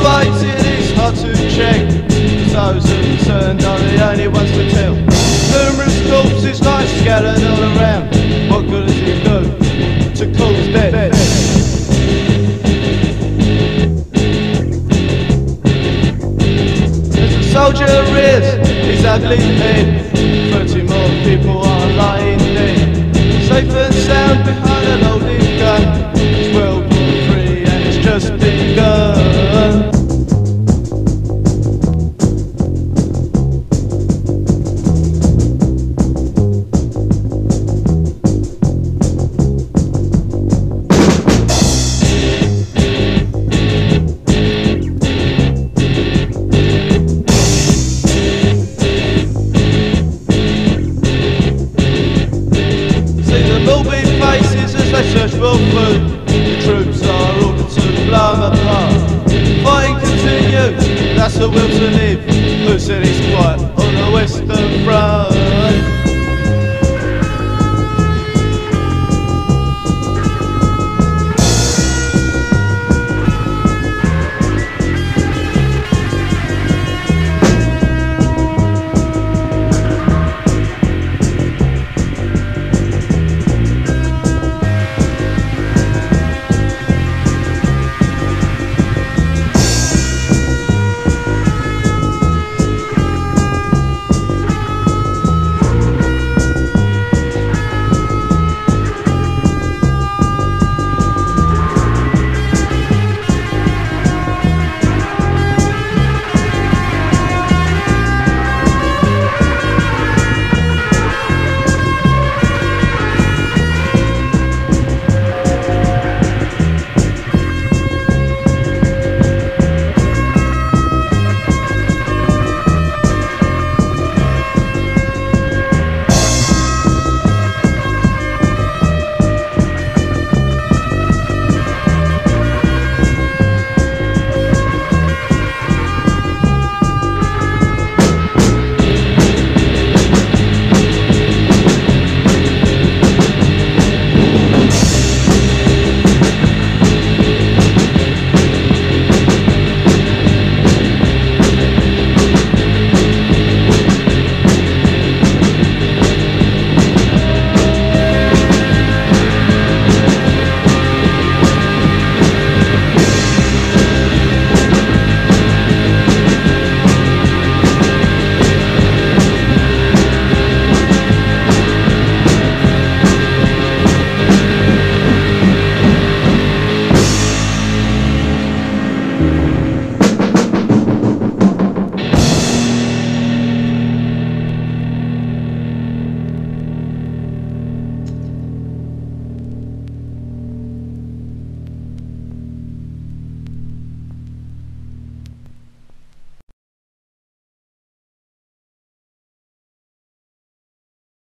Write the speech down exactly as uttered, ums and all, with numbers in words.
fighting is hard to check, those concerned are the only ones to tell. Numerous corpses lie scattered all around. What good does it do to cause death? As the soldier rears his ugly head, thirty more people are lying dead. Safe and sound behind a loaded gun. It's World War Three and it's just begun. They search for food. The troops are ordered to blow them apart. Fighting continues, that's the will to live. Who said it's quiet on the Western Front?